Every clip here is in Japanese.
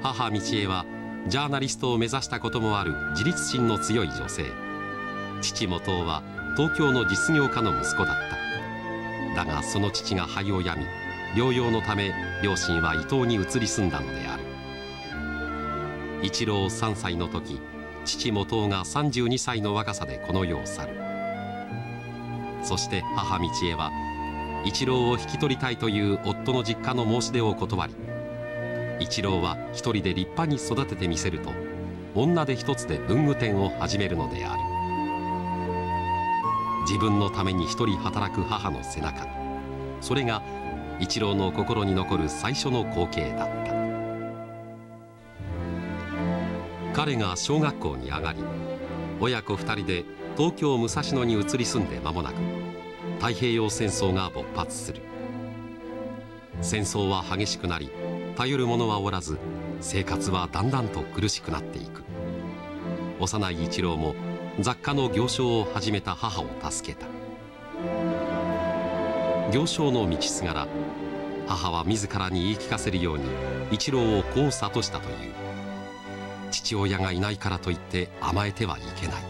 母道恵はジャーナリストを目指したこともある自立心の強い女性。父元雄は東京の実業家の息子だった。だがその父が肺を病み、療養のため両親は伊東に移り住んだのである。一郎3歳の時、父元雄が32歳の若さでこの世を去る。そして母道恵は一郎を引き取りたいという夫の実家の申し出を断り、一郎は一人で立派に育ててみせると、女手一つで文具店を始めるのである。自分のために一人働く母の背中、それが一郎の心に残る最初の光景だった。彼が小学校に上がり、親子2人で東京武蔵野に移り住んで間もなく、太平洋戦争が勃発する。戦争は激しくなり、頼る者はおらず、生活はだんだんと苦しくなっていく。幼い一郎も雑貨の行商を始めた母を助けた。行商の道すがら、母は自らに言い聞かせるように一郎をこう諭したという。父親がいないからといって甘えてはいけない。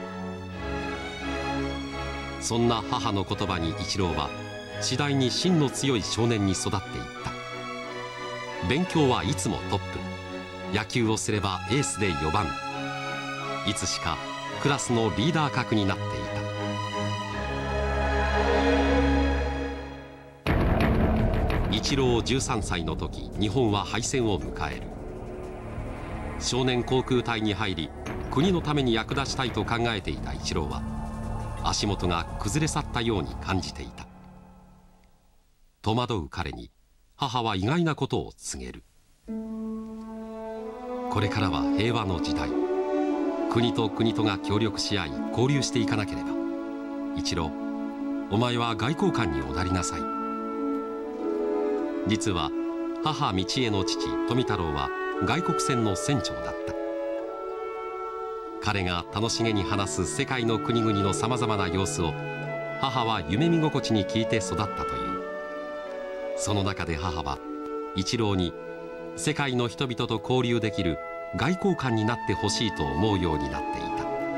そんな母の言葉に一郎は次第に芯の強い少年に育っていった。勉強はいつもトップ、野球をすればエースで4番、いつしかクラスのリーダー格になっていた。一郎13歳の時、日本は敗戦を迎える。少年航空隊に入り、国のために役立ちたいと考えていた一郎は、足元が崩れ去ったように感じていた。戸惑う彼に母は意外なことを告げる。これからは平和の時代、国と国とが協力し合い交流していかなければ。一郎、お前は外交官におなりなさい。実は母道恵の父富太郎は外国船の船長だった。彼が楽しげに話す世界の国々のさまざまな様子を母は夢見心地に聞いて育ったという。その中で母は一郎に世界の人々と交流できる外交官になってほしいと思うようになってい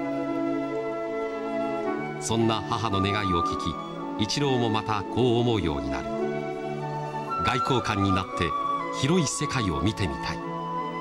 た。そんな母の願いを聞き、一郎もまたこう思うようになる。外交官になって広い世界を見てみたい。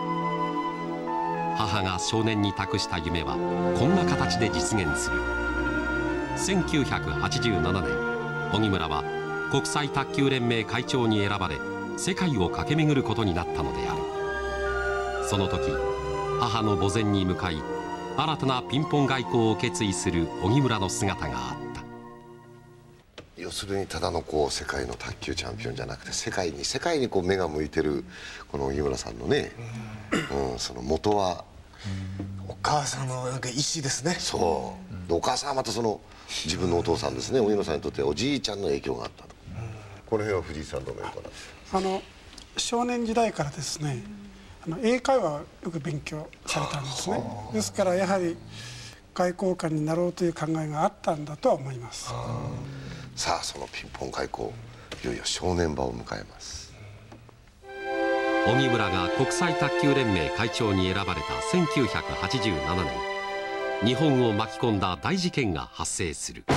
母が少年に託した夢はこんな形で実現する。1987年、荻村は国際卓球連盟会長に選ばれ、世界を駆け巡ることになったのである。その時、母の墓前に向かい、新たなピンポン外交を決意する荻村の姿があった。 要するにただの世界の卓球チャンピオンじゃなくて、世界に目が向いてるこの荻村さんのね、その元はお母さんのなんか意志ですね。 そう、お母さんはまたその自分のお父さんですね、荻村さんにとっておじいちゃんの影響があったと。この辺は藤井さんどのようかな。 少年時代からですね、英会話をよく勉強されたんですね。ですからやはり外交官になろうという考えがあったんだとは思います。 さあ、そのピンポン外交、いよいよ正念場を迎えます。 荻村が国際卓球連盟会長に選ばれた1987年、日本を巻き込んだ大事件が発生する。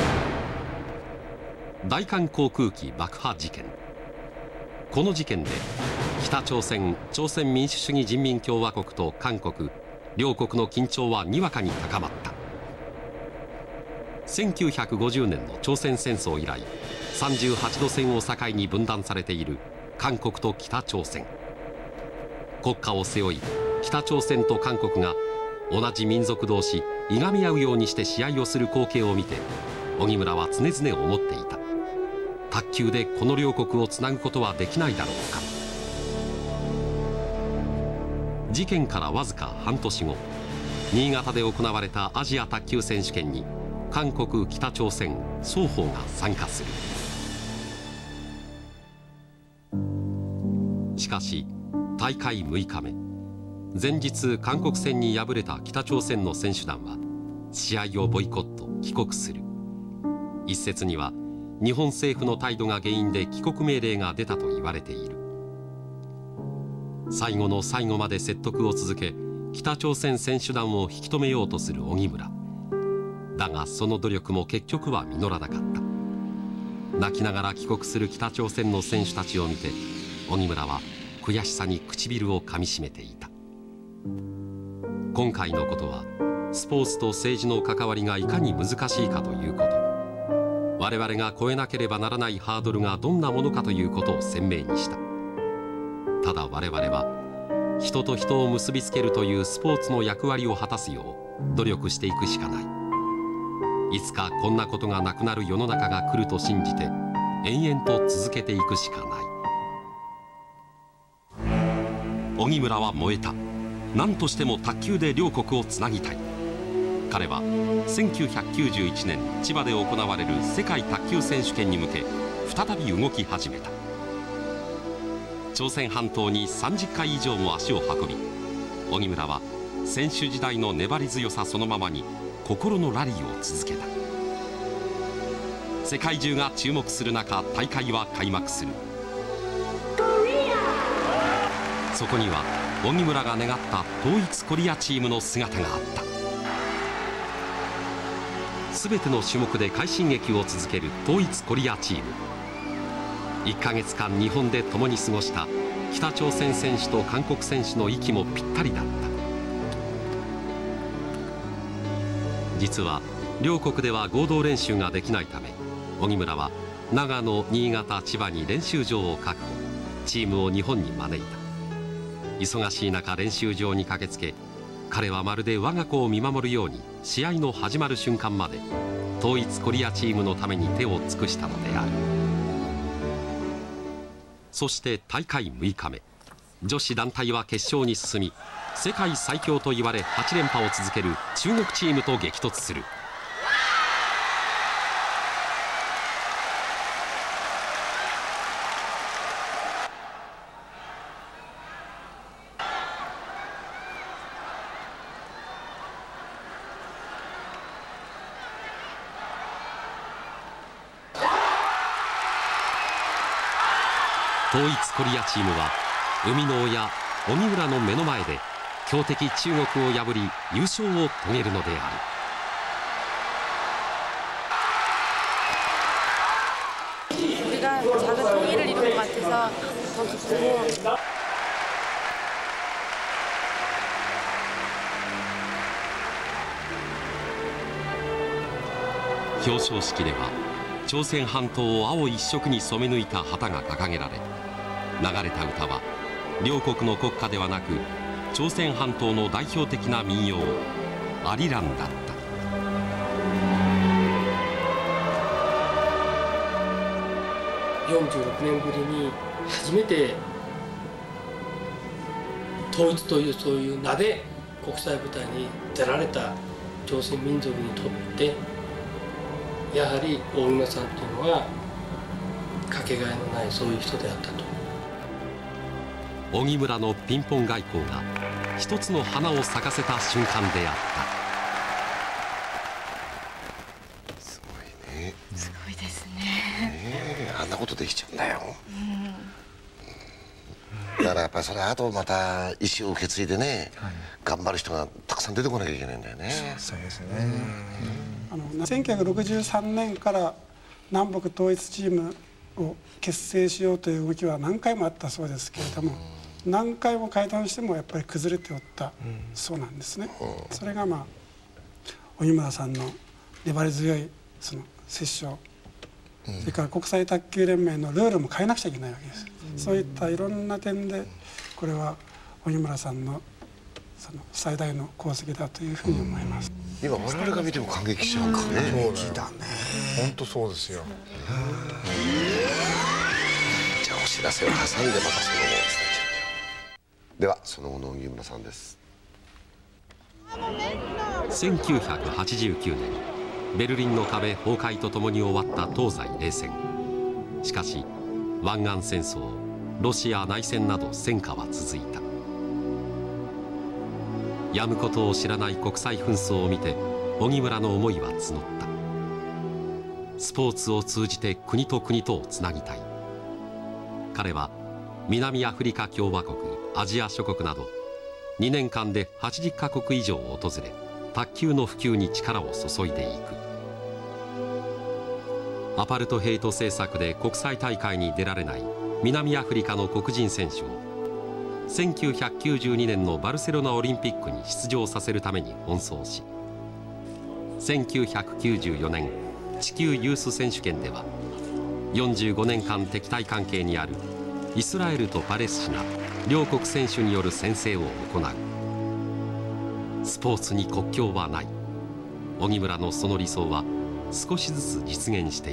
大韓航空機爆破事件。この事件で北朝鮮、朝鮮民主主義人民共和国と韓国両国の緊張はにわかに高まった。1950年の朝鮮戦争以来、38度線を境に分断されている韓国と北朝鮮。国家を背負い、北朝鮮と韓国が同じ民族同士いがみ合うようにして試合をする光景を見て、荻村は常々思っていた。卓球でこの両国をつなぐことはできないだろうか。事件からわずか半年後、新潟で行われたアジア卓球選手権に韓国、北朝鮮双方が参加する。しかし大会6日目、前日韓国戦に敗れた北朝鮮の選手団は試合をボイコット、帰国する。一説には日本政府の態度が原因で帰国命令が出たと言われている。 最後の最後まで説得を続け、北朝鮮選手団を引き止めようとする荻村。だがその努力も結局は実らなかった。泣きながら帰国する北朝鮮の選手たちを見て、荻村は悔しさに唇をかみしめていた。今回のことはスポーツと政治の関わりがいかに難しいかということ、我々が越えなければならないハードルがどんなものかということを鮮明にした。ただ我々は人と人を結びつけるというスポーツの役割を果たすよう努力していくしかない。いつかこんなことがなくなる世の中が来ると信じて延々と続けていくしかない。荻村は燃えた。何としても卓球で両国をつなぎたい。彼は1991年千葉で行われる世界卓球選手権に向け再び動き始めた。朝鮮半島に30回以上も足を運び、荻村は選手時代の粘り強さそのままに心のラリーを続けた。世界中が注目する中、大会は開幕する。そこには荻村が願った統一コリアチームの姿があった。全ての種目で快進撃を続ける統一コリアチーム。1ヶ月間日本で共に過ごした北朝鮮選手と韓国選手の息もぴったりだった。実は両国では合同練習ができないため、荻村は長野、新潟、千葉に練習場を確保、チームを日本に招いた。忙しい中練習場に駆けつけ、彼はまるで我が子を見守るように試合の始まる瞬間まで統一コリアチームのために手を尽くしたのである。そして大会6日目、女子団体は決勝に進み、世界最強と言われ8連覇を続ける中国チームと激突する。統一コリアチームは生みの親荻村の目の前で強敵中国を破り優勝を遂げるのである。우리가 작은 통일을 이룬 것 같아서 더 기쁘고. 表彰式では朝鮮半島を青一色に染め抜いた旗が掲げられ、流れた歌は両国の国歌ではなく朝鮮半島の代表的な民謡「アリラン」だった。 46年ぶりに初めて統一というそういう名で国際舞台に出られた朝鮮民族にとってやはり大村さんというのはかけがえのないそういう人であったと。 荻村のピンポン外交が一つの花を咲かせた瞬間であった。 すごいね。 すごいですね。 あんなことできちゃうんだよ。だからやっぱりそれあとまた意思を受け継いでね、頑張る人がたくさん出てこなきゃいけないんだよね。 そうですね。 1963年から南北統一チームを結成しようという動きは何回もあったそうですけれども、何回も会談してもやっぱり崩れておったそうなんですね。それが荻村さんの粘り強いその折衝、それから国際卓球連盟のルールも変えなくちゃいけないわけです。そういったいろんな点でこれは荻村さんのその最大の功績だというふうに思います。 今我々が見ても感激しちゃうんですね。 そうだね。本当そうですよ。 じゃあお知らせを挟んでまたその後をお伝えしましょう。ではその後の荻村さんです。 1989年ベルリンの壁崩壊とともに終わった東西冷戦。しかし湾岸戦争、ロシア内戦など戦火は続いた。やむことを知らない国際紛争を見て荻村の思いは募った。スポーツを通じて国と国とをつなぎたい。彼は南アフリカ共和国アジア諸国など2年間で80カ国以上を訪れ、卓球の普及に力を注いでいく。アパルトヘイト政策で国際大会に出られない南アフリカの黒人選手を1992年のバルセロナオリンピックに出場させるために奔走し、1994年地球ユース選手権では45年間敵対関係にあるイスラエルとパレスチナ両国選手による宣誓を行う。スポーツに国境はない。荻村のその理想は少しずつ実現していった。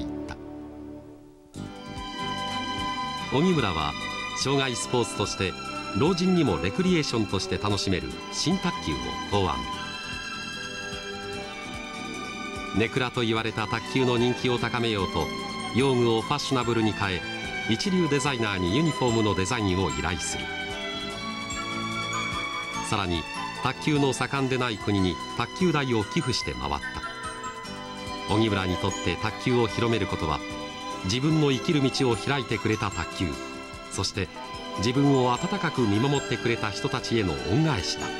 荻村は障害スポーツとして老人にもレクリエーションとして楽しめる新卓球を考案。ネクラと言われた卓球の人気を高めようと用具をファッショナブルに変え、一流デザイナーにユニフォームのデザインを依頼する。さらに卓球の盛んでない国に卓球台を寄付して回った。荻村にとって卓球を広めることは自分の生きる道を開いてくれた卓球、そして自分を温かく見守ってくれた人たちへの恩返しだった。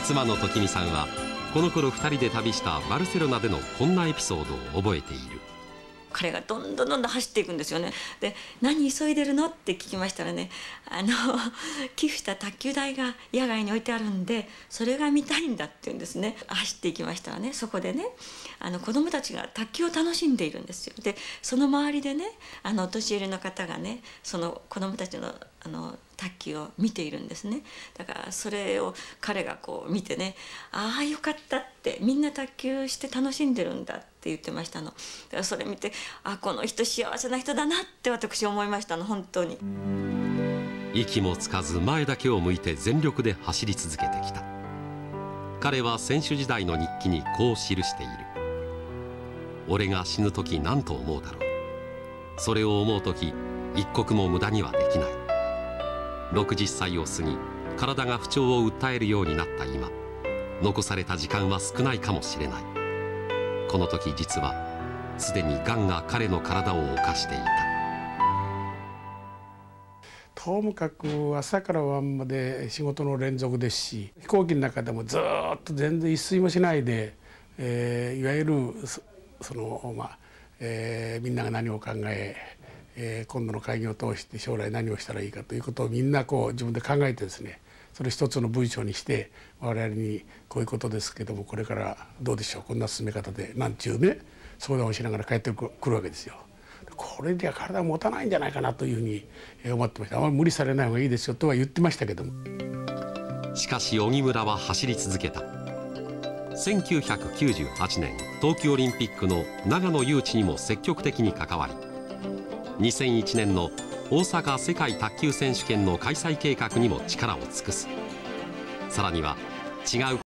妻の時美さんはこの頃2人で旅したバルセロナでのこんなエピソードを覚えている。 彼がどんどん走っていくんですよね。で、何急いでるのって聞きましたらね、寄付した卓球台が野外に置いてあるんで、それが見たいんだって言うんですね。走っていきましたらね、そこでね、子どもたちが卓球を楽しんでいるんですよ。で、その周りでね、お年寄りの方がね、その子どもたちの卓球を見ているんですね。だからそれを彼がこう見てね、ああよかったって、みんな卓球して楽しんでるんだって言ってましたの。だからそれ見て、あ、この人幸せな人だなって私思いましたの、本当に。 息もつかず前だけを向いて全力で走り続けてきた。彼は選手時代の日記にこう記している。俺が死ぬ時何と思うだろう。それを思う時一刻も無駄にはできない。60歳を過ぎ体が不調を訴えるようになった今、残された時間は少ないかもしれない。この時実はすでにがんが彼の体を侵していた。 ともかく朝から晩まで仕事の連続ですし、飛行機の中でもずっと全然一睡もしないで、いわゆるみんなが何を考え、今度の会議を通して将来何をしたらいいかということをみんなこう自分で考えてですね、それ一つの文章にして我々にこういうことですけどもこれからどうでしょう、こんな進め方でなんちゅうね相談をしながら帰ってくるわけですよ。これでは体持たないんじゃないかなというふうに思ってました。あまり無理されない方がいいですよとは言ってましたけども。 しかし荻村は走り続けた。1998年冬季オリンピックの長野誘致にも積極的に関わり、2001年の大阪世界卓球選手権の開催計画にも力を尽くす。さらには違う